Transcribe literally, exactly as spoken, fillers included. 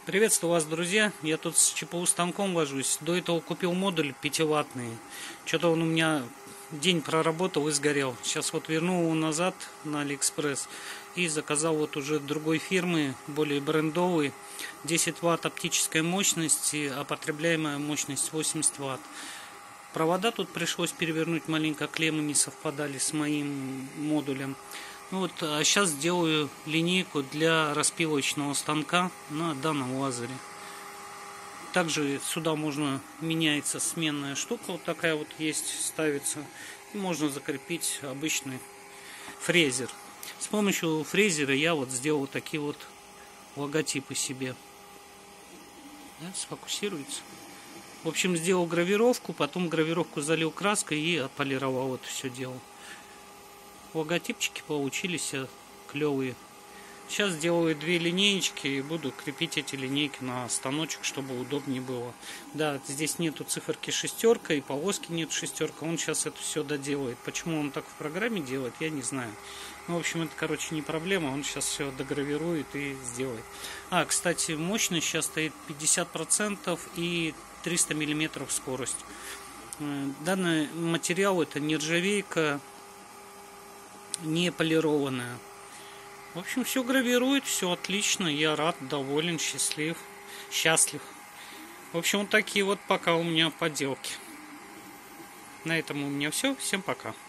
Приветствую вас, друзья. Я тут с ЧПУ станком вожусь. До этого купил модуль пятиваттный. Что-то он у меня день проработал и сгорел. Сейчас вот вернул его назад на Алиэкспресс и заказал вот уже другой фирмы, более брендовый. десять ватт оптической мощности, а потребляемая мощность восемьдесят ватт. Провода тут пришлось перевернуть маленько, клеммы не совпадали с моим модулем. Ну вот, а сейчас делаю линейку для распилочного станка на данном лазере. Также сюда можно, меняется сменная штука, вот такая вот есть, ставится. И можно закрепить обычный фрезер. С помощью фрезера я вот сделал такие вот логотипы себе. Да, сфокусируется. В общем, сделал гравировку, потом гравировку залил краской и отполировал это все дело. Логотипчики получились клевые. Сейчас сделаю две линеечки и буду крепить эти линейки на станочек, чтобы удобнее было. Да, здесь нету циферки шестерка и полоски нет шестерка. Он сейчас это все доделает. Почему он так в программе делает, я не знаю. Ну, в общем, это, короче, не проблема. Он сейчас все догравирует и сделает. А, кстати, мощность сейчас стоит пятьдесят процентов и триста миллиметров скорость. Данный материал — это нержавейка, не полированная. В общем, все гравирует, все отлично. Я рад, доволен, счастлив, счастлив. В общем, вот такие вот пока у меня поделки. На этом у меня все. Всем пока.